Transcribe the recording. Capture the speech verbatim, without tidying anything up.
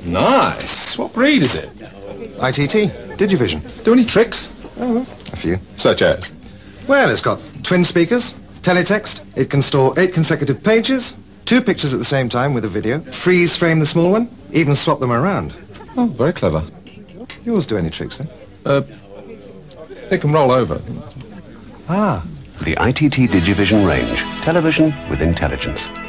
Nice. What breed is it? I T T, Digivision. Do any tricks? Oh, a few. Such as? Well, it's got twin speakers, teletext, it can store eight consecutive pages, two pictures at the same time with a video, freeze frame the small one, even swap them around. Oh, very clever. Yours do any tricks then? Uh, it can roll over. Ah. The I T T Digivision range. Television with intelligence.